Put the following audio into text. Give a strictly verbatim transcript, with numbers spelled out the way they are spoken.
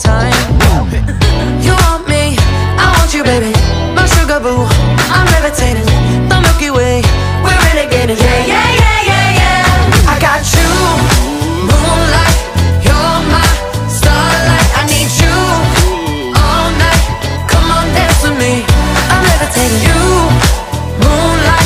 time. You want me, I want you, baby. My sugar boo,